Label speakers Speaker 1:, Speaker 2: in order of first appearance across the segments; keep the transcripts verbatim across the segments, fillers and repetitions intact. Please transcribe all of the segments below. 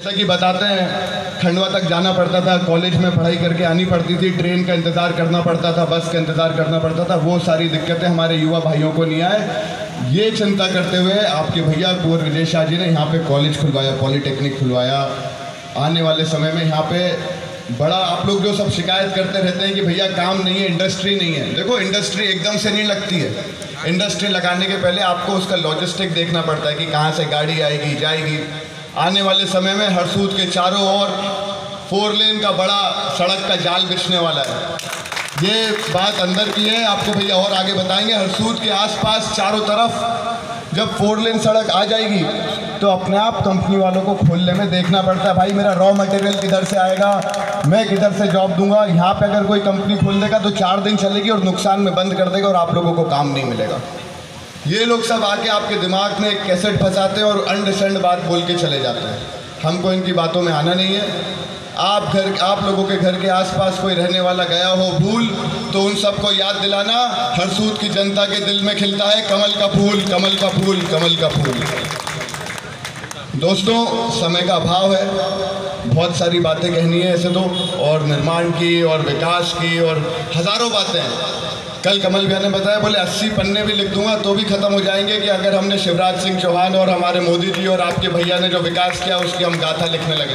Speaker 1: जैसा कि बताते हैं, खंडवा तक जाना पड़ता था, कॉलेज में पढ़ाई करके आनी पड़ती थी, ट्रेन का इंतज़ार करना पड़ता था, बस का इंतज़ार करना पड़ता था। वो सारी दिक्कतें हमारे युवा भाइयों को नहीं आए। ये चिंता करते हुए आपके भैया कुंवर विजय शाह जी ने यहाँ पे कॉलेज खुलवाया, पॉलिटेक्निक खुलवाया। आने वाले समय में यहाँ पे बड़ा, आप लोग जो सब शिकायत करते रहते हैं कि भैया काम नहीं है, इंडस्ट्री नहीं है, देखो इंडस्ट्री एकदम से नहीं लगती है। इंडस्ट्री लगाने के पहले आपको उसका लॉजिस्टिक देखना पड़ता है कि कहाँ से गाड़ी आएगी जाएगी। आने वाले समय में हरसूद के चारों ओर फोर लेन का बड़ा सड़क का जाल बिछने वाला है। ये बात अंदर की है, आपको भैया और आगे बताएंगे। हरसूद के आसपास चारों तरफ जब फोर लेन सड़क आ जाएगी तो अपने आप कंपनी वालों को खोलने में देखना पड़ता है, भाई मेरा रॉ मटेरियल किधर से आएगा, मैं किधर से जॉब दूंगा। यहाँ पे अगर कोई कंपनी खोल देगा तो चार दिन चलेगी और नुकसान में बंद कर देगा और आप लोगों को काम नहीं मिलेगा। ये लोग सब आके आपके दिमाग में एक कैसेट फंसाते हैं और अंडरस्टैंड बात बोल के चले जाते हैं। हमको इनकी बातों में आना नहीं है। आप घर आप लोगों के घर के आसपास कोई रहने वाला गया हो भूल, तो उन सबको याद दिलाना, हरसूद की जनता के दिल में खिलता है कमल का फूल, कमल का फूल, कमल का फूल। दोस्तों, समय का अभाव है, बहुत सारी बातें कहनी है ऐसे तो, और निर्माण की और विकास की और हज़ारों बातें हैं। कल कमल भैया ने बताया, बोले अस्सी पन्ने भी लिख दूंगा तो भी ख़त्म हो जाएंगे कि अगर हमने शिवराज सिंह चौहान और हमारे मोदी जी और आपके भैया ने जो विकास किया उसकी हम गाथा लिखने लगे।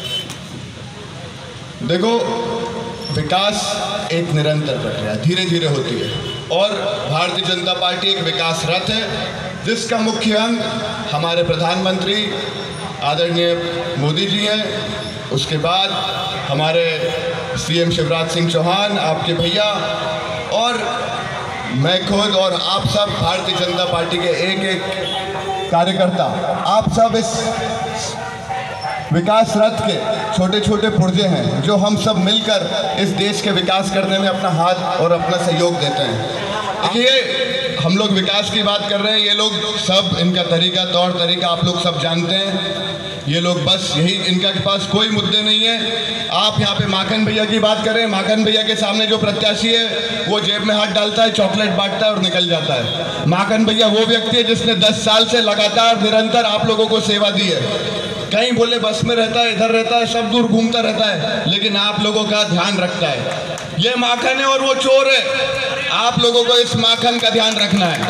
Speaker 1: देखो, विकास एक निरंतर प्रक्रिया धीरे धीरे होती है और भारतीय जनता पार्टी एक विकास रथ है जिसका मुख्य अंग हमारे प्रधानमंत्री आदरणीय मोदी जी हैं। उसके बाद हमारे सीएम शिवराज सिंह चौहान, आपके भैया और मैं खुद और आप सब भारतीय जनता पार्टी के एक एक कार्यकर्ता, आप सब इस विकास रथ के छोटे छोटे पुर्जे हैं जो हम सब मिलकर इस देश के विकास करने में अपना हाथ और अपना सहयोग देते हैं। ये हम लोग विकास की बात कर रहे हैं, ये लोग सब, इनका तरीका तौर तरीका आप लोग सब जानते हैं। ये लोग बस यही, इनका के पास कोई मुद्दे नहीं है। आप यहाँ पे माखन भैया की बात करें, माखन भैया के सामने जो प्रत्याशी है वो जेब में हाथ डालता है, चॉकलेट बांटता है और निकल जाता है। माखन भैया वो व्यक्ति है जिसने दस साल से लगातार निरंतर आप लोगों को सेवा दी है। कहीं बोले बस में रहता है, इधर रहता है, सब दूर घूमता रहता है, लेकिन आप लोगों का ध्यान रखता है। ये माखन है और वो चोर है, आप लोगों को इस माखन का ध्यान रखना है।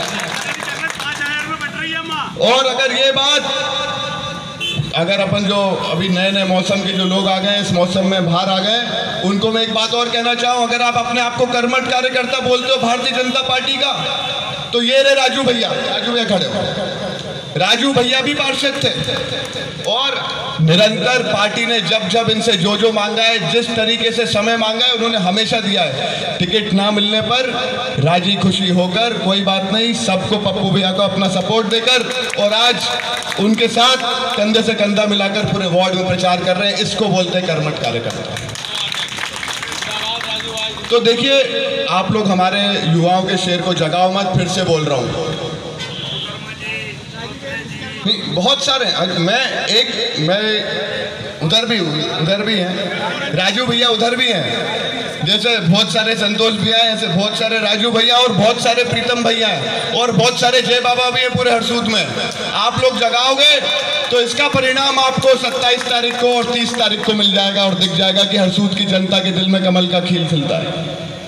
Speaker 1: और अगर ये बात, अगर अपन जो अभी नए नए मौसम के जो लोग आ गए, इस मौसम में बाहर आ गए, उनको मैं एक बात और कहना चाहूँ, अगर आप अपने आप को कर्मठ कार्यकर्ता बोलते हो भारतीय जनता पार्टी का, तो ये रे राजू भैया, राजू भैया खड़े हो, राजू भैया भी पार्षद थे और निरंतर पार्टी ने जब जब इनसे जो जो मांगा है, जिस तरीके से समय मांगा है, उन्होंने हमेशा दिया है। टिकट ना मिलने पर राजी खुशी होकर, कोई बात नहीं, सबको पप्पू भैया को अपना सपोर्ट देकर, और आज उनके साथ कंधे से कंधा मिलाकर पूरे वार्ड में प्रचार कर रहे हैं। इसको बोलते हैं कर्मठ कार्यकर्ता। तो देखिए, आप लोग हमारे युवाओं के शेर को जगाओ मत, फिर से बोल रहा हूँ। नहीं, बहुत सारे हैं, मैं एक मैं उधर भी हूँ, उधर भी हैं राजू भैया, उधर भी हैं, जैसे बहुत सारे संतोष भैया हैं, ऐसे बहुत सारे राजू भैया और बहुत सारे प्रीतम भैया हैं और बहुत सारे जय बाबा भी हैं पूरे हरसूद में। आप लोग जगाओगे तो इसका परिणाम आपको सत्ताईस तारीख को और तीस तारीख को मिल जाएगा और दिख जाएगा कि हरसूद की जनता के दिल में कमल का खिल खिलता है।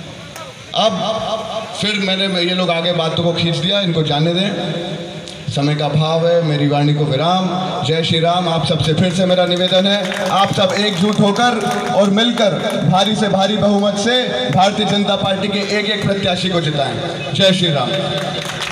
Speaker 1: अब फिर मैंने ये लोग आगे बातों को खींच दिया, इनको जाने दें, समय का अभाव है, मेरी वाणी को विराम। जय श्री राम। आप सबसे फिर से मेरा निवेदन है, आप सब एकजुट होकर और मिलकर भारी से भारी बहुमत से भारतीय जनता पार्टी के एक एक प्रत्याशी को जिताएं। जय श्री राम।